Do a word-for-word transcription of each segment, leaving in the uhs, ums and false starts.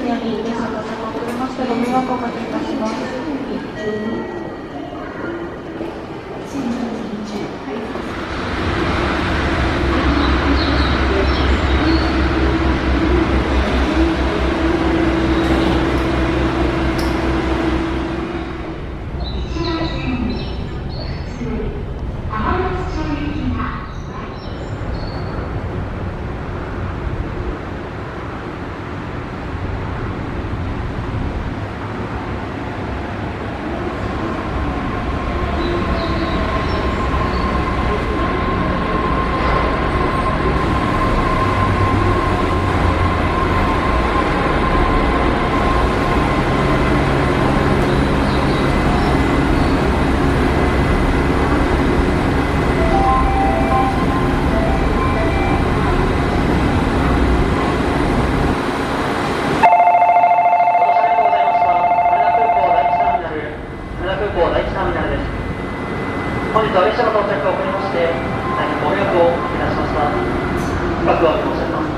より列車到着遅れましてご迷惑をおかけいたします。 本日は列車の到着が遅れまして、大変ご迷惑をおかけいたしました。深くお詫び申し上げます。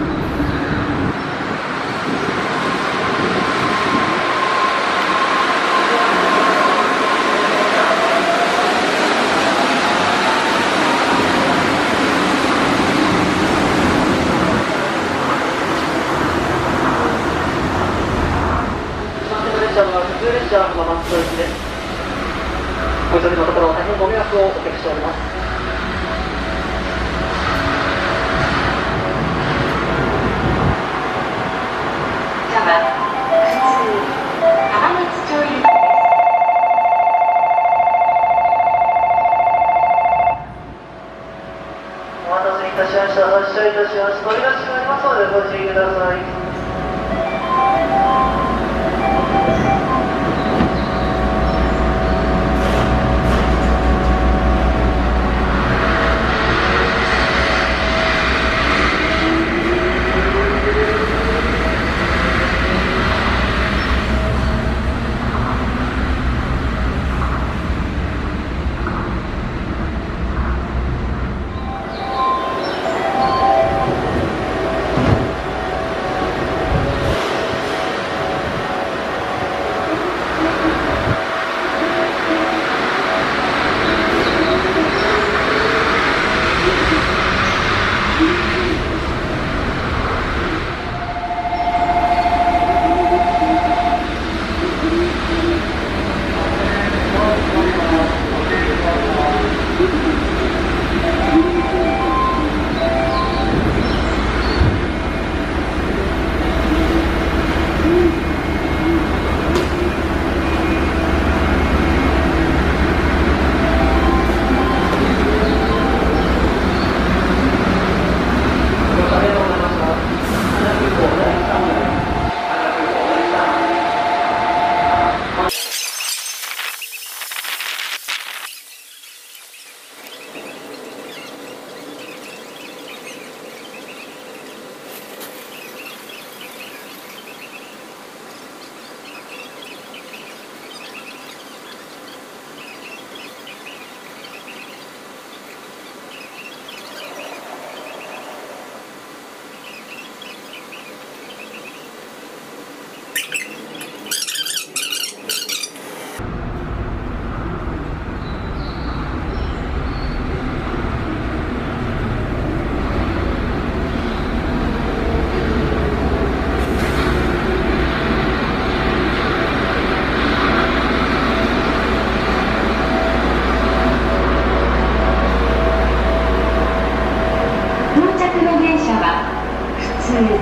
一番手の列車は普通列車浜松行きです。お急ぎのところ大変ご迷惑をおかけしております。車は普通浜松町行きです。お待たせいたしました。発車いたします。扉が閉まりますのでご注意ください。 到着の電車は普通